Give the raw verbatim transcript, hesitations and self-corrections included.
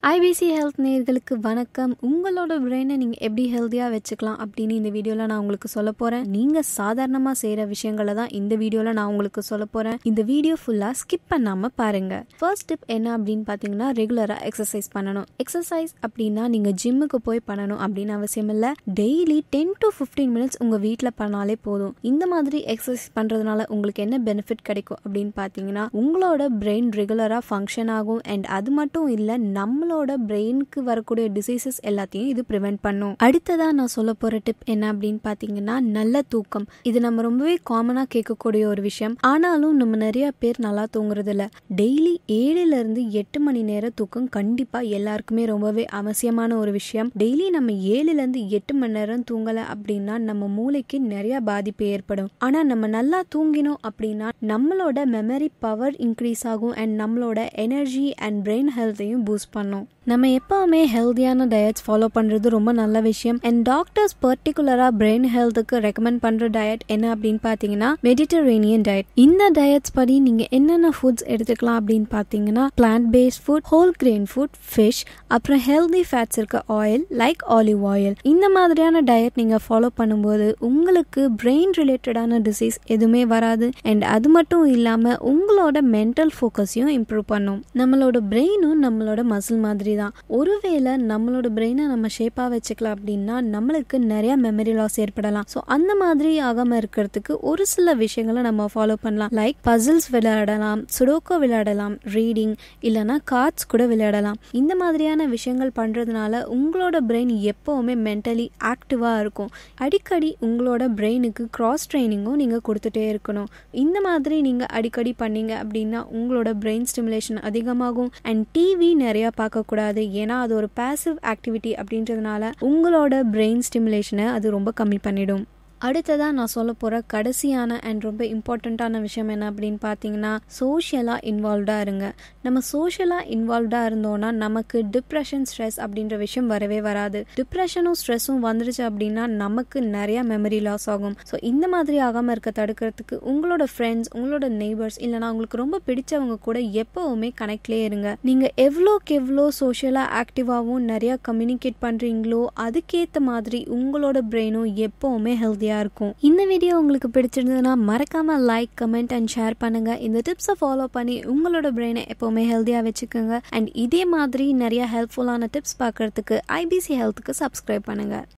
I B C Health நேயர்களுக்கு வணக்கம். உங்களோட பிரெயினை நீங்கள் எப்படி ஹெல்த்தியாக வச்சுக்கலாம் அப்படின்னு இந்த வீடியோவில் நான் உங்களுக்கு சொல்ல போகிறேன். நீங்கள் சாதாரணமாக செய்கிற விஷயங்களை தான் இந்த வீடியோவில் நான் உங்களுக்கு சொல்ல போகிறேன். இந்த வீடியோ ஃபுல்லாக ஸ்கிப் பண்ணாமல் பாருங்கள். ஃபர்ஸ்ட் டிப் என்ன அப்படின்னு பார்த்தீங்கன்னா, ரெகுலராக எக்ஸசைஸ் பண்ணணும். எக்ஸசைஸ் அப்படின்னா நீங்கள் ஜிம்முக்கு போய் பண்ணணும் அப்படின்னு அவசியம் இல்லை. Daily ten to fifteen minutes உங்கள் வீட்டில் பண்ணாலே போதும். இந்த மாதிரி எக்ஸசைஸ் பண்ணுறதுனால உங்களுக்கு என்ன பெனிஃபிட் கிடைக்கும் அப்படின்னு பார்த்தீங்கன்னா, உங்களோட பிரெயின் ரெகுலராக ஃபங்க்ஷன் ஆகும். அண்ட் அது மட்டும் இல்லை, நம்மளோட பிரெயினுக்கு வரக்கூடிய டிசீசஸ் எல்லாத்தையும் இது ப்ரிவென்ட் பண்ணும். அடுத்ததா நான் சொல்ல போற டிப் என்ன அப்படின்னு பாத்தீங்கன்னா, நல்ல தூக்கம். இது நம்ம ரொம்பவே காமனா கேட்கக்கூடிய ஒரு விஷயம். ஆனாலும் நம்ம நிறைய பேர் நல்லா தூங்குறது இல்ல. டெய்லி ஏழுல இருந்து எட்டு மணி நேர தூக்கம் கண்டிப்பா எல்லாருக்குமே ரொம்பவே அவசியமான ஒரு விஷயம். டெய்லி நம்ம ஏழுல இருந்து எட்டு மணி நேரம் தூங்கல அப்படின்னா நம்ம மூளைக்கு நிறைய பாதிப்பு ஏற்படும். ஆனா நம்ம நல்லா தூங்கினோம் அப்படின்னா நம்மளோட மெமரி பவர் இன்க்ரீஸ் ஆகும் அண்ட் நம்மளோட எனர்ஜி அண்ட் பிரெயின் ஹெல்த்தையும் பூஸ்ட் பண்ணும். நம்ம எப்பவுமே ஹெல்த்தியான டயட்ஸ் ஃபாலோ பண்ணுறது ரொம்ப நல்ல விஷயம். அண்ட் டாக்டர்ஸ் பர்டிகுலராக பிரெயின் ஹெல்த்துக்கு ரெக்கமெண்ட் பண்ணுற டயட் என்ன அப்படின்னு பார்த்தீங்கன்னா, மெடிட்டரேனியன் டயட். இந்த டயட்ஸ் படி நீங்கள் என்னென்ன ஃபுட்ஸ் எடுத்துக்கலாம் அப்படின்னு பார்த்தீங்கன்னா, plant based food, whole grain food, fish, அப்புறம் ஹெல்தி ஃபேட்ஸ் இருக்க ஆயில் லைக் ஆலிவ் ஆயில். இந்த மாதிரியான டயட் நீங்கள் ஃபாலோ பண்ணும்போது உங்களுக்கு பிரெயின் ரிலேட்டடான டிசீஸ் எதுவுமே வராது. அண்ட் அது மட்டும் இல்லாமல் உங்களோட மென்டல் ஃபோக்கஸையும் இம்ப்ரூவ் பண்ணும். நம்மளோட பிரெயினும் நம்மளோட மசில் மாதிரி தான். ஒருவேளை நம்மளோட பிரெயினை நம்ம ஷேப்பா வச்சுக்கலாம் அப்படின்னா நம்மளுக்கு நிறைய மெமரி லாஸ் ஏற்படலாம். ஸோ அந்த மாதிரி ஆகாம இருக்கிறதுக்கு ஒரு சில விஷயங்களை நம்ம ஃபாலோ பண்ணலாம். லைக் பசில்ஸ் விளையாடலாம், சுடோக்கோ விளையாடலாம், ரீடிங், இல்லைன்னா கார்ட்ஸ் கூட விளையாடலாம். இந்த மாதிரியான விஷயங்கள் பண்றதுனால உங்களோட பிரெயின் எப்பவுமே மென்டலி ஆக்டிவா இருக்கும். அடிக்கடி உங்களோட பிரெயினுக்கு கிராஸ் ட்ரைனிங்கும் நீங்க கொடுத்துட்டே இருக்கணும். இந்த மாதிரி நீங்க அடிக்கடி பண்ணீங்க அப்படின்னா உங்களோட பிரெயின் ஸ்டிமுலேஷன் அதிகமாகும். அண்ட் டிவி நிறைய பார்க்க கூடாது. ஏன்னா அது ஒரு பாசிவ் ஆக்டிவிட்டி அப்படின்றதுனால உங்களோட பிரெயின் ஸ்டிமுலேஷனை அது ரொம்ப கம்மி பண்ணிடும். அடுத்ததாக நான் சொல்ல போகிற கடைசியான அண்ட் ரொம்ப இம்பார்ட்டண்ட்டான விஷயம் என்ன அப்படின்னு பார்த்தீங்கன்னா, சோஷியலாக இன்வால்வ்டாக இருங்க. நம்ம சோஷியலாக இன்வால்வ்டாக இருந்தோன்னா நமக்கு டிப்ரெஷன், ஸ்ட்ரெஸ் அப்படின்ற விஷயம் வரவே வராது. டிப்ரெஷனும் ஸ்ட்ரெஸ்ஸும் வந்துருச்சு அப்படின்னா நமக்கு நிறைய மெமரி லாஸ் ஆகும். ஸோ இந்த மாதிரி ஆகாமல் இருக்க தடுக்கிறதுக்கு உங்களோட ஃப்ரெண்ட்ஸ், உங்களோட நெய்பர்ஸ், இல்லைனா உங்களுக்கு ரொம்ப பிடிச்சவங்க கூட எப்போவுமே கனெக்ட்லேயே இருங்க. நீங்கள் எவ்வளோக்கு எவ்வளோ சோஷியலாக ஆக்டிவாகவும் நிறையா கம்யூனிகேட் பண்ணுறீங்களோ அதுக்கேற்ற மாதிரி உங்களோட பிரெயினும் எப்போவுமே ஹெல்த்தியாக இருக்கும். இந்த வீடியோ உங்களுக்கு பிடிச்சிருந்ததுன்னா மறக்காம லைக், கமெண்ட் அண்ட் ஷேர் பண்ணுங்க. இந்த டிப்ஸை ஃபாலோ பண்ணி உங்களோட பிரெயினை எப்பவுமே ஹெல்த்தியா வச்சுக்கோங்க. அண்ட் இதே மாதிரி நிறைய ஹெல்ப்ஃபுல்லான டிப்ஸ் பார்க்கறதுக்கு I B C ஹெல்த்துக்கு சப்ஸ்கிரைப் பண்ணுங்க.